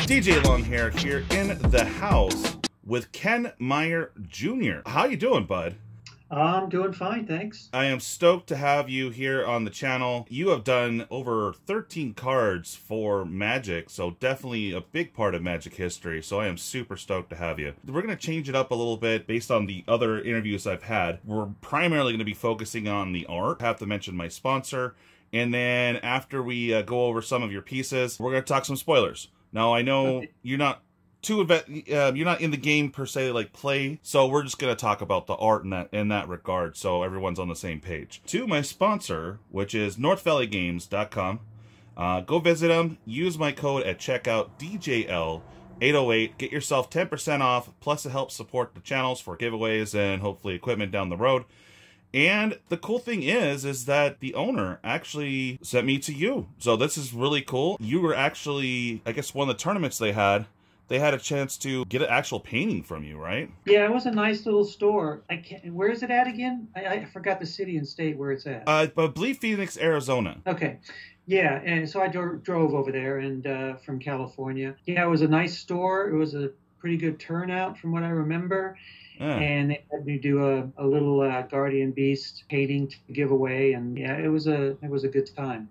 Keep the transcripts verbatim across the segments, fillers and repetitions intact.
D J Long here, here in the house with Ken Meyer Junior How you doing, bud? I'm doing fine, thanks. I am stoked to have you here on the channel. You have done over thirteen cards for Magic, so definitely a big part of Magic history, so I am super stoked to have you. We're going to change it up a little bit based on the other interviews I've had. We're primarily going to be focusing on the art. I have to mention my sponsor, and then after we uh, go over some of your pieces, we're going to talk some spoilers. Now, I know okay. you're not too uh, you're not in the game per se, like play, so we're just gonna talk about the art in that in that regard, so everyone's on the same page. To my sponsor, which is North Valley Games dot com, uh, go visit them. Use my code at checkout D J L eight oh eight. Get yourself ten percent off. Plus, it helps support the channels for giveaways and hopefully equipment down the road. And the cool thing is, is that the owner actually sent me to you. So this is really cool. You were actually, I guess, one of the tournaments they had. They had a chance to get an actual painting from you, right? Yeah, it was a nice little store. I can't, where is it at again? I, I forgot the city and state where it's at. Uh, I believe Phoenix, Arizona. Okay. Yeah, and so I dro drove over there and uh, from California. Yeah, it was a nice store. It was a pretty good turnout from what I remember. Yeah. And they had me do a, a little uh, Guardian Beast painting to give away, and yeah, it was a it was a good time.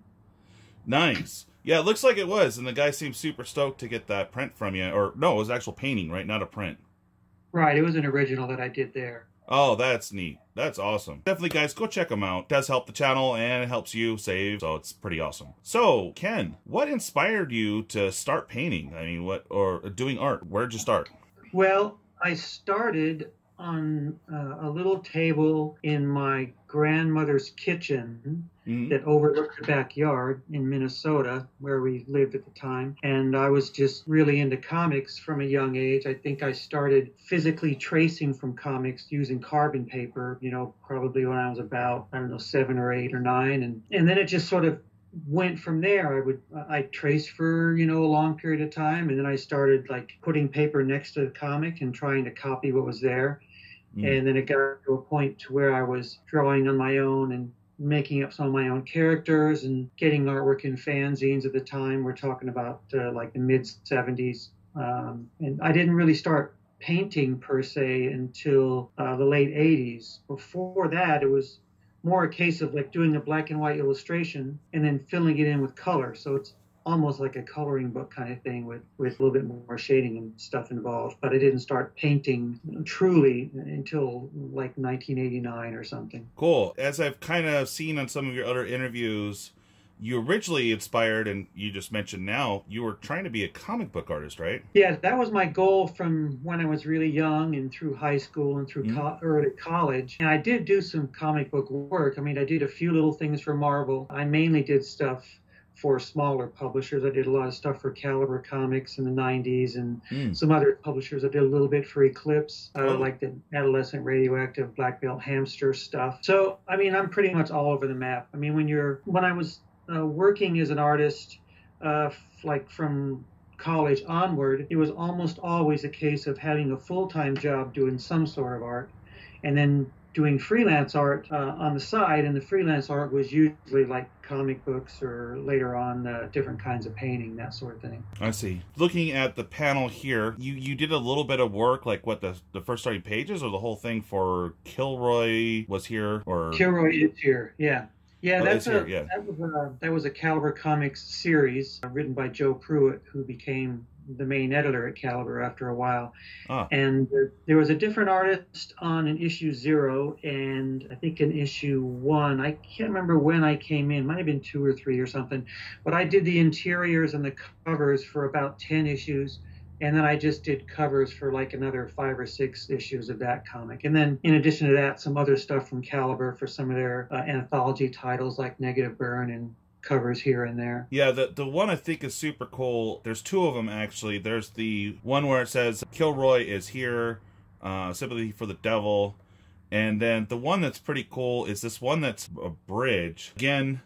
Nice. Yeah, it looks like it was, and the guy seemed super stoked to get that print from you. Or no, it was actual painting, right? Not a print. Right, it was an original that I did there. Oh, that's neat. That's awesome. Definitely, guys, go check them out. It does help the channel, and it helps you save, so it's pretty awesome. So, Ken, what inspired you to start painting? I mean, what, or doing art? Where'd you start? Well, I started on uh, a little table in my grandmother's kitchen mm-hmm. that overlooked the backyard in Minnesota, where we lived at the time. And I was just really into comics from a young age. I think I started physically tracing from comics using carbon paper, you know, probably when I was about, I don't know, seven or eight or nine. And, and then it just sort of went from there. I would I traced for you know a long period of time, and then I started like putting paper next to the comic and trying to copy what was there. Mm. And then it got to a point to where I was drawing on my own and making up some of my own characters and getting artwork in fanzines at the time. We're talking about uh, like the mid seventies, um, and I didn't really start painting per se until uh, the late eighties. Before that, it was more a case of like doing a black and white illustration and then filling it in with color. So it's almost like a coloring book kind of thing with, with a little bit more shading and stuff involved. But I didn't start painting truly until like nineteen eighty-nine or something. Cool. As I've kind of seen on some of your other interviews, you originally inspired, and you just mentioned now, you were trying to be a comic book artist, right? Yeah, that was my goal from when I was really young and through high school and through mm-hmm. co early college. And I did do some comic book work. I mean, I did a few little things for Marvel. I mainly did stuff for smaller publishers. I did a lot of stuff for Caliber Comics in the nineties and mm. some other publishers. I did a little bit for Eclipse, uh, oh. like the Adolescent Radioactive, Black Belt Hamster stuff. So, I mean, I'm pretty much all over the map. I mean, when you're, when I was Uh, working as an artist, uh, like from college onward, it was almost always a case of having a full-time job doing some sort of art, and then doing freelance art uh, on the side. And the freelance art was usually like comic books or later on uh, different kinds of painting, that sort of thing. I see. Looking at the panel here, you you did a little bit of work, like what the the first thirty pages, or the whole thing for Kilroy was here, or Kilroy is here, yeah. Yeah, oh, that's a, here, yeah. that was a that was a Caliber Comics series uh, written by Joe Pruitt, who became the main editor at Caliber after a while. Ah. And uh, there was a different artist on an issue zero, and I think in issue one, I can't remember when I came in, might have been two or three or something, but I did the interiors and the covers for about ten issues. And then I just did covers for like another five or six issues of that comic. And then in addition to that, some other stuff from Caliber for some of their uh, anthology titles like Negative Burn and covers here and there. Yeah, the, the one I think is super cool. There's two of them, actually. There's the one where it says Kilroy is here, uh, Sympathy for the Devil. And then the one that's pretty cool is this one that's a bridge. Again,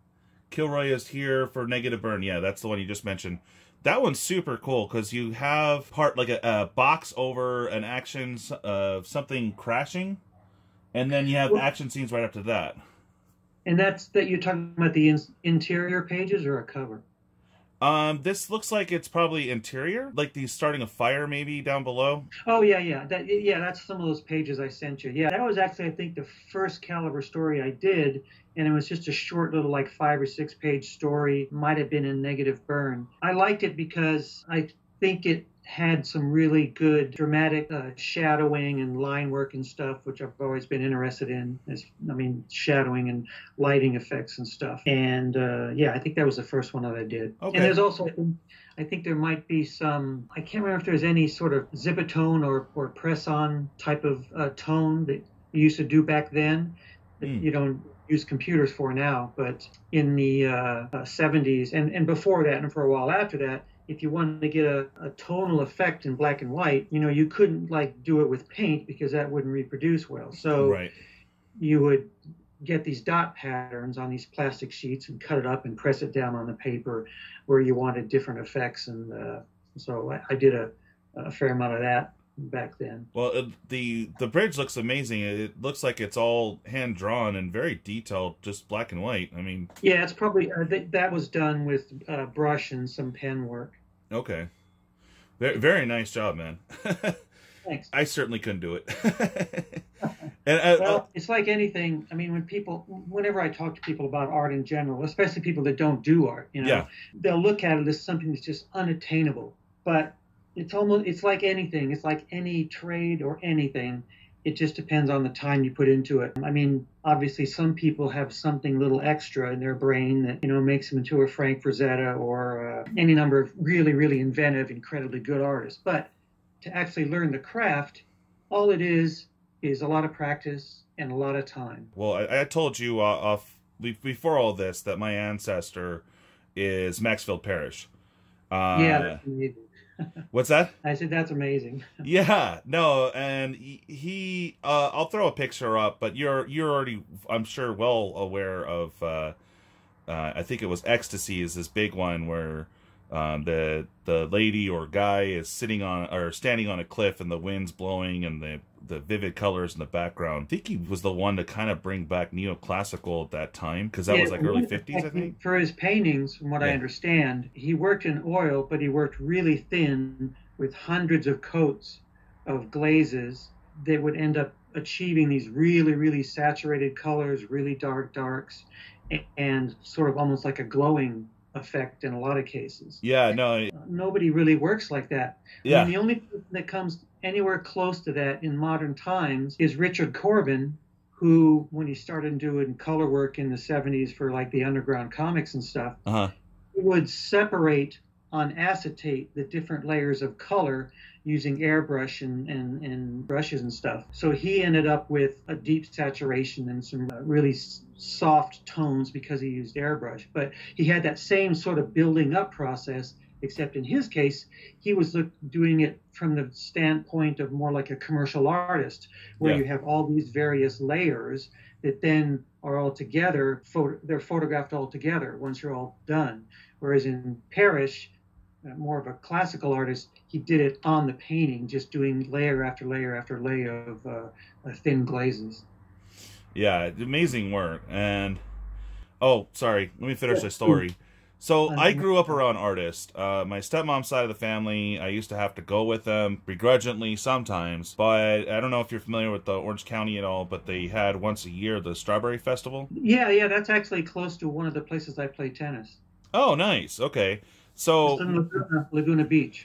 Kilroy is here for Negative Burn. Yeah, that's the one you just mentioned. That one's super cool because you have part like a, a box over an action of something crashing, and then you have well, action scenes right after that. And that's that you're talking about the in, interior pages or a cover? Um, this looks like it's probably interior, like he's starting a fire maybe down below. Oh yeah, yeah, that yeah, that's some of those pages I sent you. Yeah, that was actually I think the first Caliber story I did, and it was just a short little like five or six page story. Might have been in negative burn. I liked it because I think it had some really good dramatic uh, shadowing and line work and stuff, which I've always been interested in. As, I mean, shadowing and lighting effects and stuff. And uh, yeah, I think that was the first one that I did. Okay. And there's also, I think there might be some, I can't remember if there's any sort of zip-a-tone or, or press-on type of uh, tone that you used to do back then that mm. you don't use computers for now. But in the uh, uh, seventies and, and before that and for a while after that, if you wanted to get a, a tonal effect in black and white, you know, you couldn't like do it with paint because that wouldn't reproduce well. So right. you would get these dot patterns on these plastic sheets and cut it up and press it down on the paper where you wanted different effects. And uh, so I, I did a, a fair amount of that back then. Well, uh, the the bridge looks amazing. It looks like it's all hand drawn and very detailed, just black and white. I mean, yeah, it's probably uh, th that was done with uh, brush and some pen work. Okay, very, very nice job, man. Thanks. I certainly couldn't do it. and uh, well, uh, it's like anything. I mean, when people, whenever I talk to people about art in general, especially people that don't do art, you know, yeah. they'll look at it as something that's just unattainable. But it's almost, it's like anything. It's like any trade or anything. It just depends on the time you put into it. I mean, obviously some people have something little extra in their brain that, you know, makes them into a Frank Frazetta or uh, any number of really, really inventive, incredibly good artists. But to actually learn the craft, all it is is a lot of practice and a lot of time. Well, I, I told you uh, off before all this that my ancestor is Maxfield Parrish. Uh, yeah, that's amazing. What's that? I said that's amazing. Yeah, no, and he, he uh, I'll throw a picture up, but you're you're already, I'm sure, well aware of. Uh, uh, I think it was Ecstasy is this big one where um, the the lady or guy is sitting on or standing on a cliff and the wind's blowing and the the vivid colors in the background. I think he was the one to kind of bring back neoclassical at that time because that yeah, was like early fifties, I think. For his paintings, from what yeah. I understand, he worked in oil, but he worked really thin with hundreds of coats of glazes that would end up achieving these really, really saturated colors, really dark darks, and sort of almost like a glowing effect in a lot of cases. Yeah, no. Uh, nobody really works like that. Yeah. I mean, the only person that comes anywhere close to that in modern times is Richard Corbin, who, when he started doing color work in the seventies for like the underground comics and stuff, uh-huh. he would separate on acetate the different layers of color using airbrush and, and, and brushes and stuff. So he ended up with a deep saturation and some uh, really soft tones because he used airbrush. But he had that same sort of building up process, except in his case, he was look, doing it from the standpoint of more like a commercial artist, where yeah. you have all these various layers that then are all together, photo, they're photographed all together once you're all done. Whereas in Parrish, uh, more of a classical artist, he did it on the painting, just doing layer after layer after layer of uh, uh, thin glazes. Yeah, amazing work. And, oh, sorry, let me finish the story. So I grew up around artists. Uh, my stepmom's side of the family, I used to have to go with them begrudgingly sometimes. But I don't know if you're familiar with the Orange County at all, but they had once a year the Strawberry Festival. Yeah, yeah, that's actually close to one of the places I play tennis. Oh, nice. Okay. So it's in Laguna, Laguna Beach.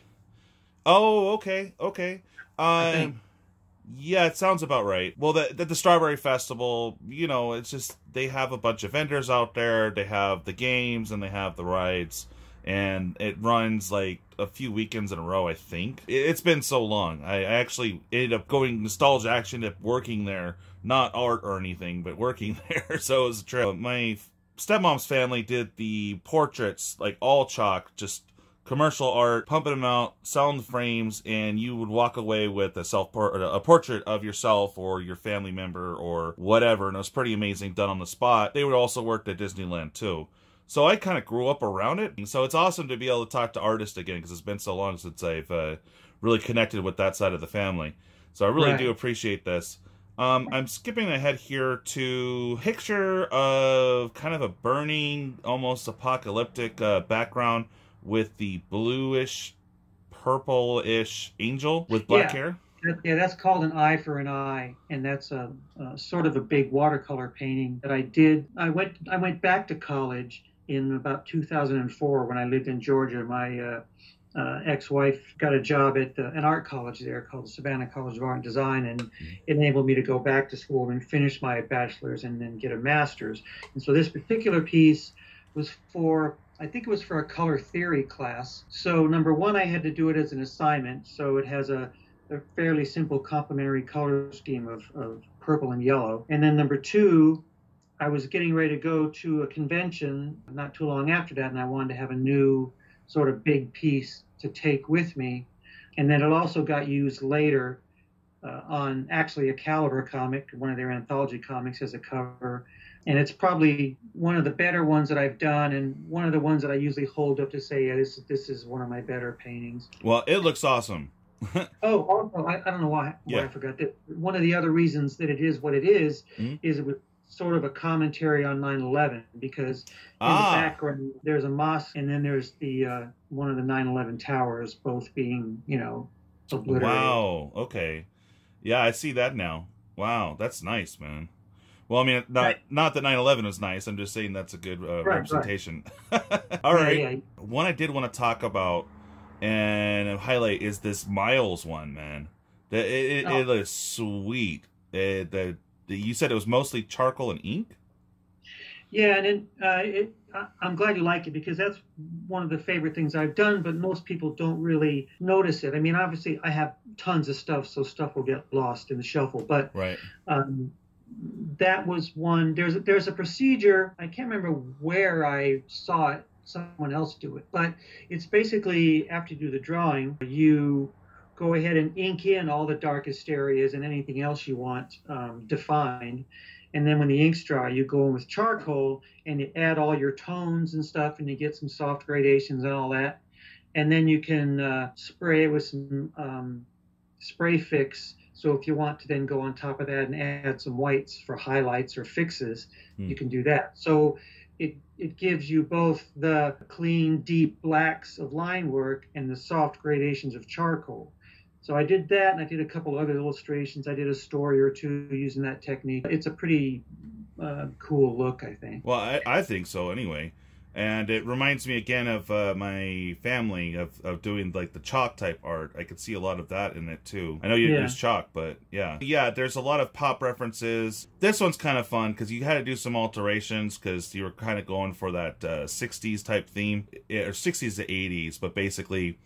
Oh, okay, okay. Um, yeah, it sounds about right. Well, the, the the Strawberry Festival, you know, it's just they have a bunch of vendors out there. They have the games and they have the rides, and it runs like a few weekends in a row. I think it, it's been so long. I, I actually ended up going nostalgia action to working there, not art or anything, but working there. So it was a trip. My stepmom's family did the portraits, like all chalk, just commercial art, pumping them out, selling the frames, and you would walk away with a self a portrait of yourself or your family member or whatever, and it was pretty amazing, done on the spot. They would also work at Disneyland too. So I kind of grew up around it, and so it's awesome to be able to talk to artists again, because it's been so long since I've uh, really connected with that side of the family. So I really right. do appreciate this. Um, I'm skipping ahead here to picture of kind of a burning, almost apocalyptic uh, background. with the bluish, purple-ish angel with black yeah. hair. Yeah, that's called An Eye for an Eye, and that's a, a sort of a big watercolor painting that I did. I went I went back to college in about two thousand four when I lived in Georgia. My uh, uh, ex-wife got a job at uh, an art college there called the Savannah College of Art and Design, and it enabled me to go back to school and finish my bachelor's and then get a master's. And so this particular piece was for, I think it was for a color theory class. So number one, I had to do it as an assignment. So it has a a fairly simple complementary color scheme of, of purple and yellow. And then number two, I was getting ready to go to a convention not too long after that, and I wanted to have a new sort of big piece to take with me. And then it also got used later uh, on actually a Caliber comic, one of their anthology comics, as a cover. And it's probably one of the better ones that I've done, and one of the ones that I usually hold up to say, yeah, this, this is one of my better paintings. Well, it looks awesome. Oh, also, I, I don't know why, why yeah. I forgot that. One of the other reasons that it is what it is, mm-hmm. is it was sort of a commentary on nine eleven, because in ah. the background there's a mosque, and then there's the uh, one of the nine eleven towers, both being, you know, obliterated. Wow. Okay. Yeah, I see that now. Wow, that's nice, man. Well, I mean, not right. not that nine eleven was nice. I'm just saying that's a good uh, right, representation. Right. All right. Yeah, yeah. One I did want to talk about and highlight is this Miles one, man. It, it, oh. it is sweet. It, the, the you said it was mostly charcoal and ink. Yeah, and it, uh, it, I'm glad you like it, because that's one of the favorite things I've done, but most people don't really notice it. I mean, obviously, I have tons of stuff, so stuff will get lost in the shuffle. But right. Um, that was one. There's a, there's a procedure. I can't remember where I saw it. Someone else do it, but it's basically, after you do the drawing, you go ahead and ink in all the darkest areas and anything else you want um, defined, and then when the ink's dry, you go in with charcoal and you add all your tones and stuff, and you get some soft gradations and all that, and then you can uh, spray it with some um, spray fix. So if you want to then go on top of that and add some whites for highlights or fixes, hmm. you can do that. So It, it gives you both the clean, deep blacks of line work and the soft gradations of charcoal. So I did that, and I did a couple other illustrations. I did a story or two using that technique. It's a pretty uh, cool look, I think. Well, I, I think so anyway. And it reminds me again of uh, my family of, of doing like the chalk type art. I could see a lot of that in it too. I know you yeah. use chalk, but yeah. Yeah, there's a lot of pop references. This one's kind of fun because you had to do some alterations because you were kind of going for that uh, sixties type theme. Or sixties to eighties, but basically,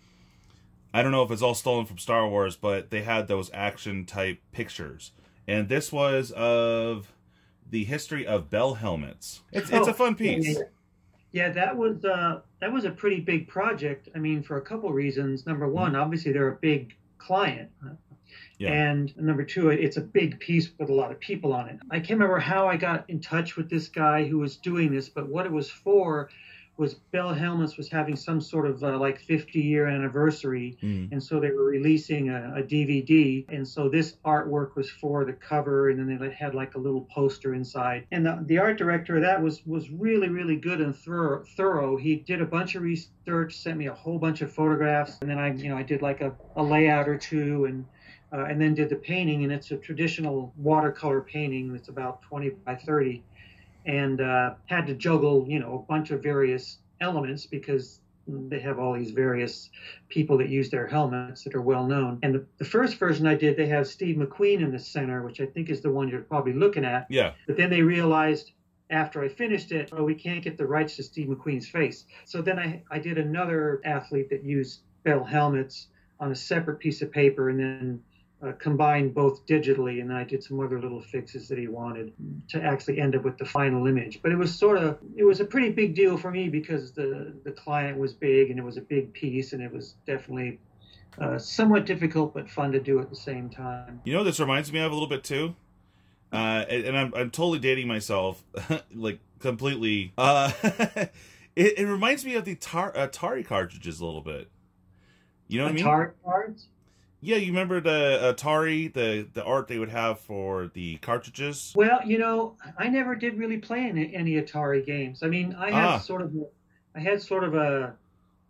I don't know if it's all stolen from Star Wars, but they had those action type pictures. And this was of the history of Bell helmets. It's, oh, it's a fun piece. Yeah, yeah. Yeah, that was uh, that was a pretty big project. I mean, for a couple of reasons. Number one, mm-hmm. obviously they're a big client, yeah. and number two, it's a big piece with a lot of people on it. I can't remember how I got in touch with this guy who was doing this, but what it was for was Bell Helmets was having some sort of uh, like fifty year anniversary, mm. and so they were releasing a, a D V D, and so this artwork was for the cover, and then they had like a little poster inside. And the, the art director of that was was really really good and thorough. thorough. He did a bunch of research, sent me a whole bunch of photographs, and then I you know I did like a, a layout or two, and uh, and then did the painting. And it's a traditional watercolor painting. It's about twenty by thirty. And uh, had to juggle, you know, a bunch of various elements because they have all these various people that use their helmets that are well known. And the, the first version I did, they have Steve McQueen in the center, which I think is the one you're probably looking at. Yeah. But then they realized after I finished it, oh, we can't get the rights to Steve McQueen's face. So then I, I did another athlete that used Bell helmets on a separate piece of paper, and then Uh, combined both digitally, and then I did some other little fixes that he wanted to actually end up with the final image. But it was sort of, it was a pretty big deal for me because the, the client was big and it was a big piece, and it was definitely uh, somewhat difficult but fun to do at the same time. You know, this reminds me of a little bit too, uh, and, and I'm, I'm totally dating myself, like completely. Uh, it, it reminds me of the tar Atari cartridges a little bit. You know what Atari I mean? Atari cards? Yeah, you remember the Atari, the, the art they would have for the cartridges? Well, you know, I never did really play any, any Atari games. I mean, I had ah. sort of, I had sort of a,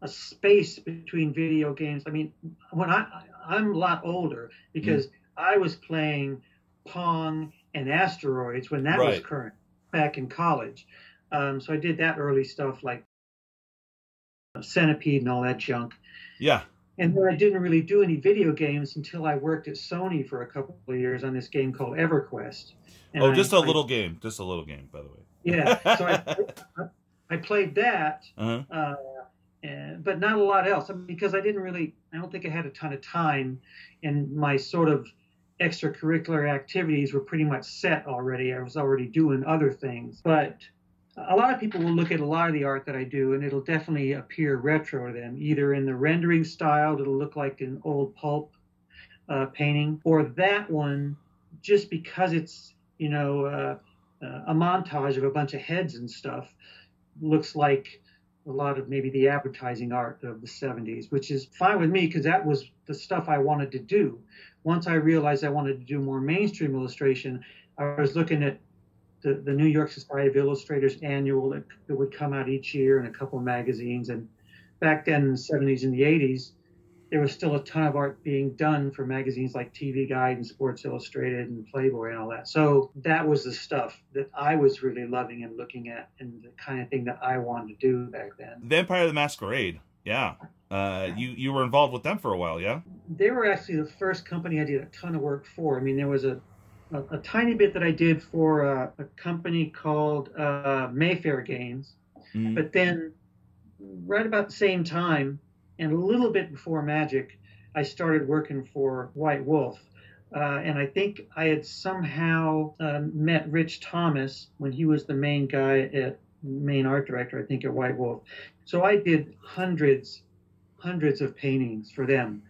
a space between video games. I mean, when I I'm a lot older because mm. I was playing Pong and Asteroids when that right. was current back in college. Um, so I did that early stuff like Centipede and all that junk. Yeah. And then I didn't really do any video games until I worked at Sony for a couple of years on this game called EverQuest. And oh, just I, a little I, game. Just a little game, by the way. Yeah. So I, I, I played that, uh-huh. uh, and, but not a lot else because I didn't really, I don't think I had a ton of time, and my sort of extracurricular activities were pretty much set already. I was already doing other things. But a lot of people will look at a lot of the art that I do, and it'll definitely appear retro to them, either in the rendering style, it'll look like an old pulp uh, painting, or that one, just because it's, you know, uh, uh, a montage of a bunch of heads and stuff, looks like a lot of maybe the advertising art of the seventies, which is fine with me because that was the stuff I wanted to do. Once I realized I wanted to do more mainstream illustration, I was looking at the, the New York Society of Illustrators annual that, that would come out each year in a couple of magazines. And back then in the seventies and the eighties, there was still a ton of art being done for magazines like T V Guide and Sports Illustrated and Playboy and all that. So that was the stuff that I was really loving and looking at and the kind of thing that I wanted to do back then. Vampire the Masquerade. Yeah. Uh, you, you were involved with them for a while, yeah? They were actually the first company I did a ton of work for. I mean, there was a, a, a tiny bit that I did for a, a company called uh, Mayfair Games. Mm. But then right about the same time, and a little bit before Magic, I started working for White Wolf. Uh, and I think I had somehow uh, met Rich Thomas when he was the main guy at main art director, I think, at White Wolf. So I did hundreds, hundreds of paintings for them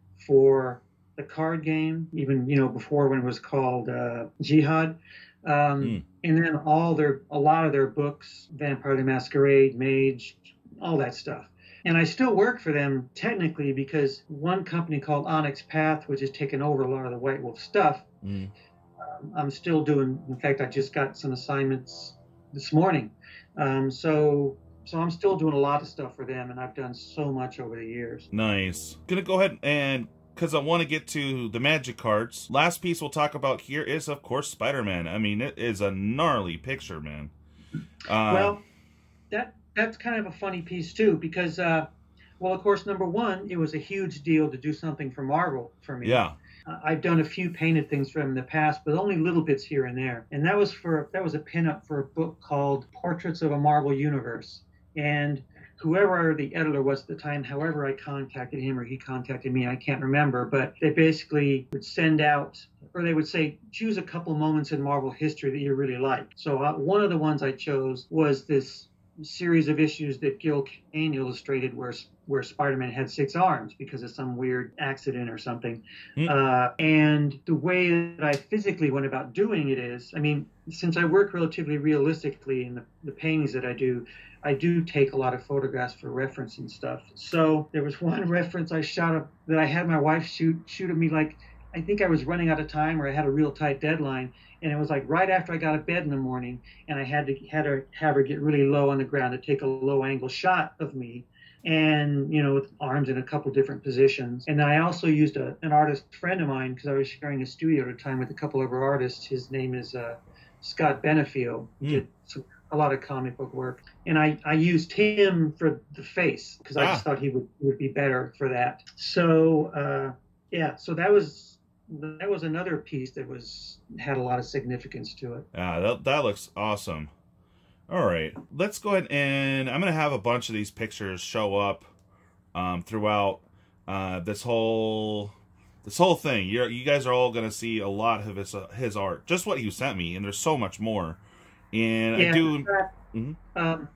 for the card game, even, you know, before when it was called uh, Jihad. Um, mm. And then all their, a lot of their books, Vampire the Masquerade, Mage, all that stuff. And I still work for them technically because one company called Onyx Path, which has taken over a lot of the White Wolf stuff, mm. um, I'm still doing. In fact, I just got some assignments this morning. Um, so so I'm still doing a lot of stuff for them, and I've done so much over the years. Nice. Gonna go ahead and, because I want to get to the Magic cards, last piece we'll talk about here is, of course, Spider-Man. I mean, it is a gnarly picture, man. Uh, well, that... That's kind of a funny piece, too, because, uh, well, of course, number one, it was a huge deal to do something for Marvel for me. Yeah. Uh, I've done a few painted things for them in the past, but only little bits here and there. And that was for that was a pinup for a book called Portraits of a Marvel Universe. And whoever the editor was at the time, however I contacted him or he contacted me, I can't remember, but they basically would send out, or they would say, choose a couple moments in Marvel history that you really like. So uh, one of the ones I chose was this series of issues that Gil Kane illustrated where where Spider-Man had six arms because of some weird accident or something. Mm. Uh, and the way that I physically went about doing it is, I mean, since I work relatively realistically in the, the paintings that I do, I do take a lot of photographs for reference and stuff. So there was one reference I shot up that I had my wife shoot shoot at me like, I think I was running out of time or I had a real tight deadline. And it was like right after I got out of bed in the morning, and I had to had her have her get really low on the ground to take a low angle shot of me, and you know, with arms in a couple different positions. And then I also used a, an artist friend of mine because I was sharing a studio at a time with a couple of our artists. His name is uh, Scott Benefiel. He mm. did some, a lot of comic book work, and I, I used him for the face because I ah. just thought he would would be better for that. So uh, yeah, so that was. That was another piece that was had a lot of significance to it. Yeah, that, that looks awesome. All right, let's go ahead and I'm going to have a bunch of these pictures show up um, throughout uh, this whole this whole thing. You're, you guys are all going to see a lot of his uh, his art, just what you sent me, and there's so much more. And yeah, I do. Fact, mm-hmm. um,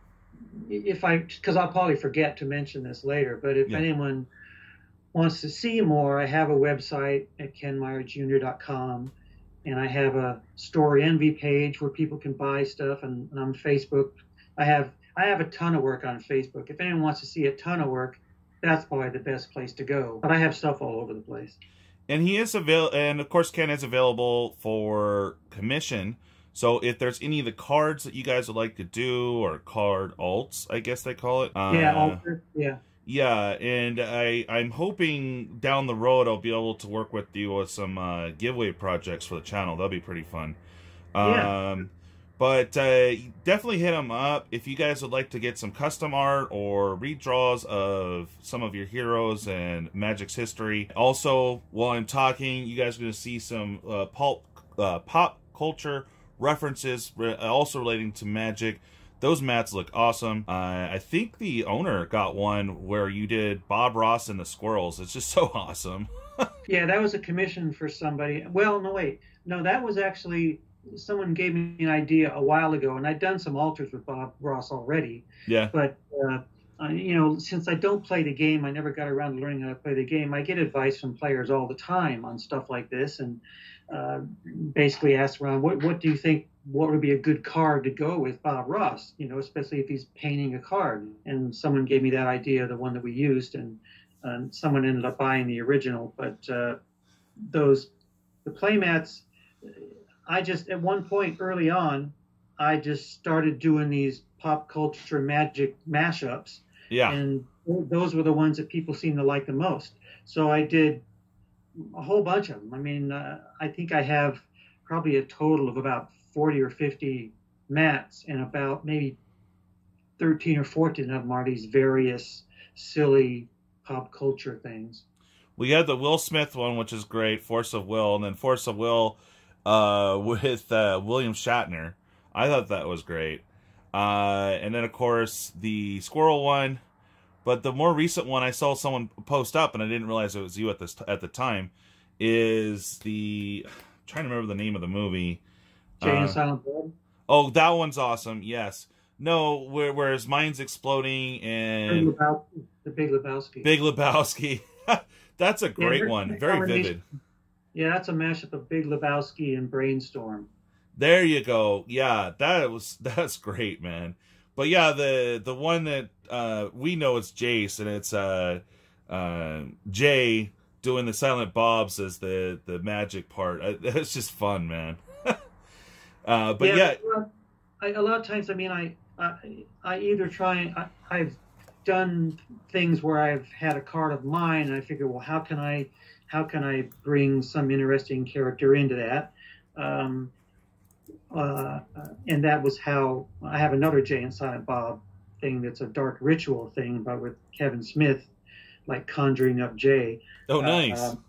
if I, because I'll probably forget to mention this later, but if yeah. anyone wants to see more, I have a website at ken meyer junior dot com, and I have a Story Envy page where people can buy stuff, and, and on Facebook, I have I have a ton of work on Facebook. If anyone wants to see a ton of work, that's probably the best place to go. But I have stuff all over the place. And he is avail, and of course, Ken is available for commission. So if there's any of the cards that you guys would like to do, or card alts, I guess they call it. Uh, yeah, alter, yeah. Yeah, and I, I'm hoping down the road I'll be able to work with you with some uh, giveaway projects for the channel. That'll be pretty fun. Yeah. Um, but uh, definitely hit them up if you guys would like to get some custom art or redraws of some of your heroes and Magic's history. Also, while I'm talking, you guys are going to see some uh, pulp, uh, pop culture references re also relating to Magic. Those mats look awesome. Uh, I think the owner got one where you did Bob Ross and the squirrels. It's just so awesome. Yeah, that was a commission for somebody. Well, no, wait. No, that was actually, someone gave me an idea a while ago, and I'd done some alters with Bob Ross already. Yeah. But, uh, uh, you know, since I don't play the game, I never got around to learning how to play the game. I get advice from players all the time on stuff like this, and uh, basically ask around, what, what do you think, what would be a good card to go with Bob Ross, you know, especially if he's painting a card. And someone gave me that idea, the one that we used, and uh, someone ended up buying the original. But uh, those, the playmats, I just, at one point early on, I just started doing these pop culture Magic mashups. Yeah. And those were the ones that people seemed to like the most. So I did a whole bunch of them. I mean, uh, I think I have probably a total of about forty or fifty mats, and about maybe thirteen or fourteen of them are these various silly pop culture things. We had the Will Smith one, which is great, Force of Will, and then Force of Will uh, with uh, William Shatner. I thought that was great. Uh, and then, of course, the Squirrel one. But the more recent one I saw someone post up, and I didn't realize it was you at this at the time, is the... I'm trying to remember the name of the movie. Jay and Uh, Silent Bob? oh, that one's awesome, yes. No, where, where his mind's exploding Big and... Lebowski, the Big Lebowski. Big Lebowski. That's a great Yeah, one. Very vivid. Yeah, that's a mashup of Big Lebowski and Brainstorm. There you go. Yeah, that was that's great, man. But yeah, the the one that uh, we know is Jace, and it's uh, uh, Jay doing the Silent Bobs as the the magic part. It's just fun, man. uh, but yeah, yeah. But, I, a lot of times, I mean, I I, I either try. I, I've done things where I've had a card of mine, and I figure, well, how can I how can I bring some interesting character into that? Um, Uh, and that was how I have another Jay and Silent Bob thing that's a dark ritual thing, but with Kevin Smith, like conjuring up Jay. Oh, nice. Uh,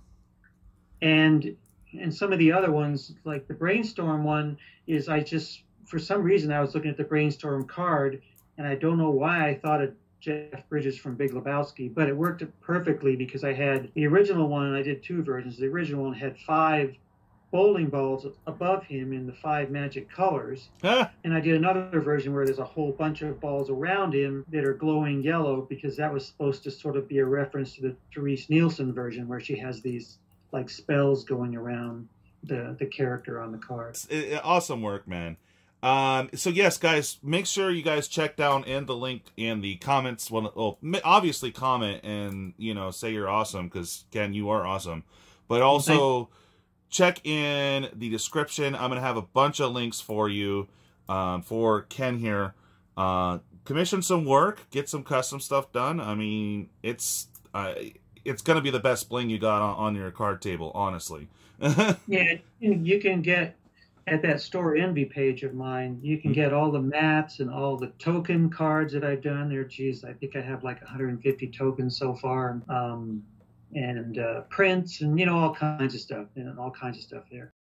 and and some of the other ones, like the Brainstorm one, is I just, for some reason, I was looking at the Brainstorm card, and I don't know why I thought of Jeff Bridges from Big Lebowski, but it worked perfectly because I had the original one, and I did two versions. The original one had five bowling balls above him in the five magic colors. Huh? And I did another version where there's a whole bunch of balls around him that are glowing yellow, because that was supposed to sort of be a reference to the Therese Nielsen version where she has these like spells going around the, the character on the card. It, it, awesome work, man. Um, so yes, guys, make sure you guys check down in the link in the comments. Well, well obviously comment and, you know, say you're awesome, because Ken, you are awesome. But also check in the description. I'm going to have a bunch of links for you, um, for Ken here. Uh, commission some work, get some custom stuff done. I mean, it's, uh, it's going to be the best bling you got on, on your card table, honestly. Yeah, you can get, at that Store Envy page of mine, you can get all the mats and all the token cards that I've done there. Geez, I think I have like one hundred fifty tokens so far. Um, and uh, prints and, you know, all kinds of stuff, and all kinds of stuff there.